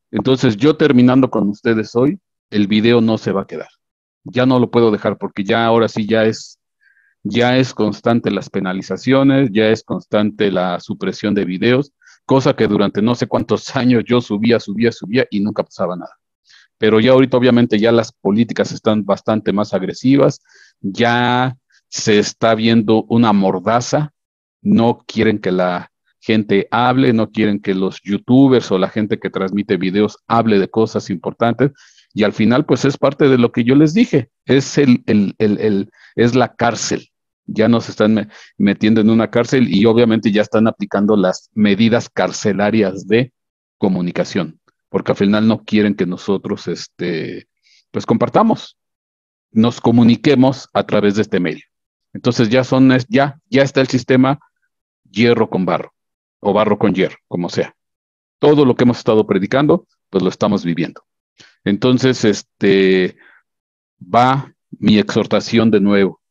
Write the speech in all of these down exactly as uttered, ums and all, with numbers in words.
Entonces, yo terminando con ustedes hoy, el video no se va a quedar. Ya no lo puedo dejar porque ya ahora sí ya es, ya es constante las penalizaciones, ya es constante la supresión de videos, cosa que durante no sé cuántos años yo subía, subía, subía y nunca pasaba nada. Pero ya ahorita obviamente ya las políticas están bastante más agresivas, ya se está viendo una mordaza, no quieren que la gente hable, no quieren que los youtubers o la gente que transmite videos hable de cosas importantes y al final pues es parte de lo que yo les dije, es, el, el, el, el es la cárcel. Ya nos están me metiendo en una cárcel y obviamente ya están aplicando las medidas carcelarias de comunicación porque al final no quieren que nosotros, este, pues compartamos, nos comuniquemos a través de este medio. Entonces ya son, ya, ya está el sistema hierro con barro, o barro con hierro, como sea. Todo lo que hemos estado predicando, pues lo estamos viviendo. Entonces, este, va mi exhortación de nuevo.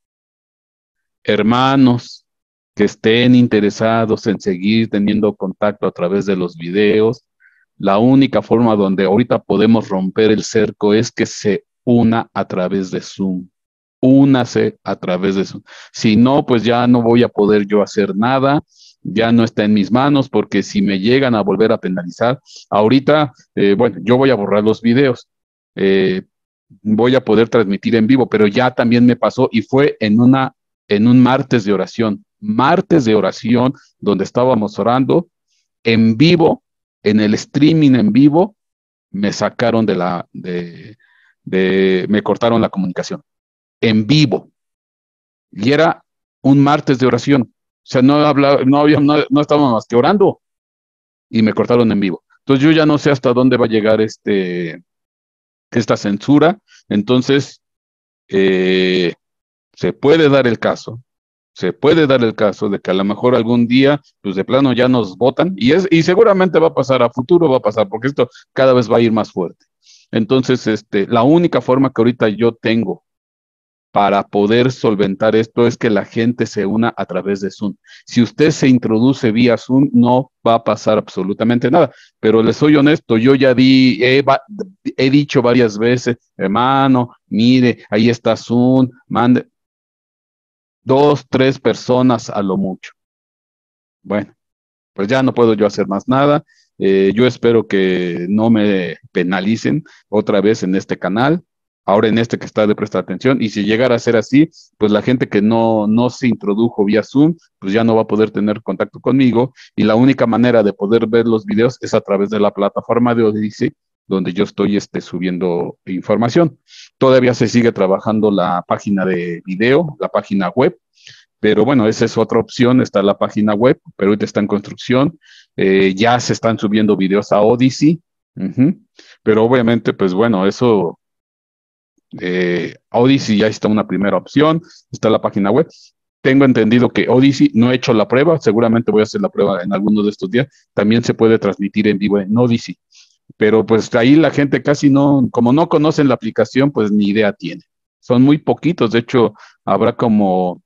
Hermanos que estén interesados en seguir teniendo contacto a través de los videos, la única forma donde ahorita podemos romper el cerco es que se una a través de Zoom. Únase a través de Zoom. Si no, pues ya no voy a poder yo hacer nada, ya no está en mis manos, porque si me llegan a volver a penalizar, ahorita, eh, bueno, yo voy a borrar los videos. Eh, Voy a poder transmitir en vivo, pero ya también me pasó y fue en una en un martes de oración, martes de oración donde estábamos orando en vivo, en el streaming en vivo, me sacaron de la, de, de, me cortaron la comunicación, en vivo. Y era un martes de oración. O sea, no, habla, no, había, no, no estábamos más que orando y me cortaron en vivo. Entonces yo ya no sé hasta dónde va a llegar este, esta censura. Entonces, eh, se puede dar el caso se puede dar el caso de que a lo mejor algún día, pues de plano ya nos votan y es y seguramente va a pasar a futuro, va a pasar porque esto cada vez va a ir más fuerte. Entonces, este, la única forma que ahorita yo tengo para poder solventar esto es que la gente se una a través de Zoom. Si usted se introduce vía Zoom, no va a pasar absolutamente nada. Pero les soy honesto, yo ya di, he, he dicho varias veces, hermano, mire, ahí está Zoom, mande dos, tres personas a lo mucho. Bueno, pues ya no puedo yo hacer más nada. Eh, yo espero que no me penalicen otra vez en este canal, ahora en este que está de prestar atención. Y si llegara a ser así, pues la gente que no, no se introdujo vía Zoom, pues ya no va a poder tener contacto conmigo. Y la única manera de poder ver los videos es a través de la plataforma de Odyssey, donde yo estoy este, subiendo información. Todavía se sigue trabajando la página de video, la página web pero bueno, esa es otra opción, está la página web, pero ahorita está en construcción. Eh, ya se están subiendo videos a Odyssey, uh-huh. Pero obviamente, pues bueno, eso, eh, Odyssey ya está una primera opción, está la página web. Tengo entendido que Odyssey, no he hecho la prueba, seguramente voy a hacer la prueba en alguno de estos días, también se puede transmitir en vivo en Odyssey, pero pues ahí la gente casi no, como no conocen la aplicación, pues ni idea tiene. Son muy poquitos, de hecho, habrá como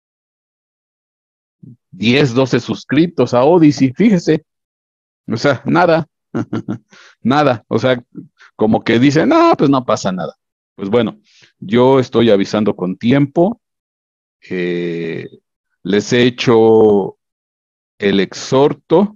diez, doce suscriptos a Odyssey, fíjese, o sea, nada, nada, o sea, como que dicen, no, pues no pasa nada. Pues bueno, yo estoy avisando con tiempo, eh, les he hecho el exhorto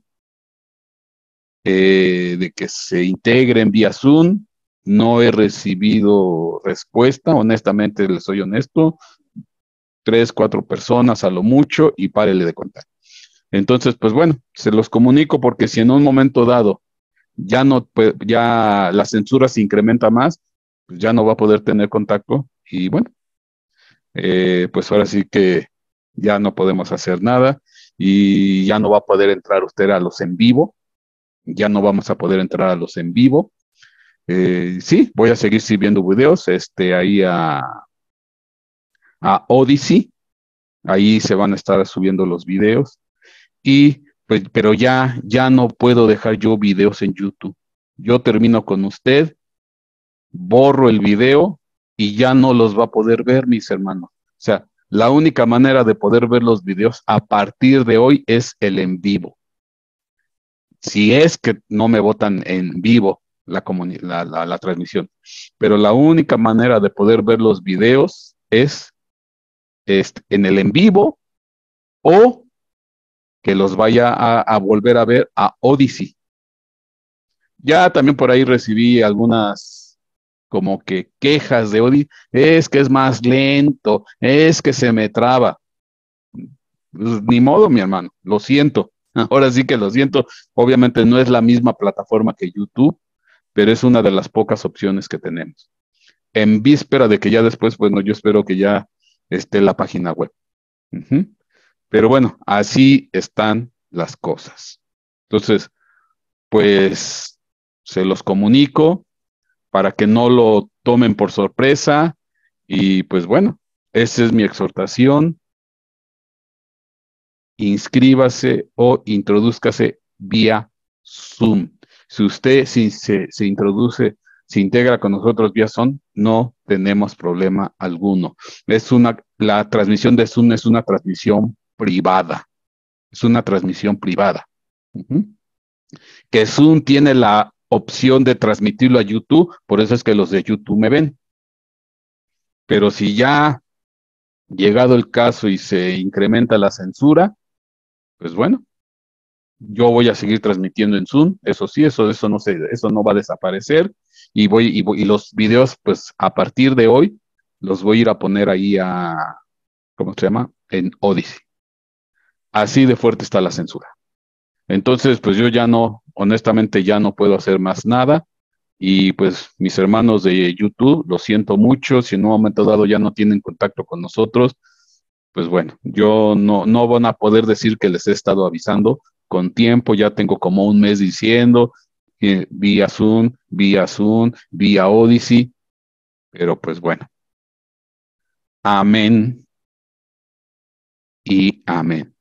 eh, de que se integren vía Zoom, no he recibido respuesta, honestamente les soy honesto, tres, cuatro personas a lo mucho y párele de contar. Entonces, pues bueno, se los comunico porque si en un momento dado ya no, pues, ya la censura se incrementa más, pues ya no va a poder tener contacto y bueno, eh, pues ahora sí que ya no podemos hacer nada y ya no va a poder entrar usted a los en vivo, ya no vamos a poder entrar a los en vivo. Eh, sí, voy a seguir subiendo videos, este, ahí a, a Odyssey, ahí se van a estar subiendo los videos y pues, pero ya, ya no puedo dejar yo videos en YouTube. Yo termino con usted, borro el video y ya no los va a poder ver, mis hermanos. O sea, la única manera de poder ver los videos a partir de hoy es el en vivo. Si es que no me votan en vivo, la, comuni- la, la, la transmisión. Pero la única manera de poder ver los videos es, es en el en vivo o que los vaya a, a volver a ver a Odyssey. Ya también por ahí recibí algunas como que quejas de Odyssey, es que es más lento, es que se me traba. Pues, ni modo, mi hermano, lo siento. Ahora sí que lo siento. Obviamente no es la misma plataforma que YouTube, pero es una de las pocas opciones que tenemos. En víspera de que ya después, bueno, yo espero que ya esté la página web. Ujú. Pero bueno, así están las cosas. Entonces, pues se los comunico para que no lo tomen por sorpresa y pues bueno, esa es mi exhortación. Inscríbase o introdúzcase vía Zoom. Si usted si se, se introduce, se integra con nosotros vía Zoom, no tenemos problema alguno. Es una, la transmisión de Zoom es una transmisión privada. Es una transmisión privada. Ujú. Que Zoom tiene la opción de transmitirlo a YouTube, por eso es que los de YouTube me ven. Pero si ya llegado el caso y se incrementa la censura, pues bueno, yo voy a seguir transmitiendo en Zoom, eso sí, eso, eso no se, eso no va a desaparecer y voy, y voy, y los videos, pues a partir de hoy, los voy a ir a poner ahí a, ¿cómo se llama? En Odyssey. Así de fuerte está la censura. Entonces, pues yo ya no, honestamente ya no puedo hacer más nada. Y pues mis hermanos de YouTube, lo siento mucho, si en un momento dado ya no tienen contacto con nosotros, pues bueno, yo no, no van a poder decir que les he estado avisando con tiempo, ya tengo como un mes diciendo, eh, vía Zoom, vía Zoom, vía Odyssey, pero pues bueno, amén y amén.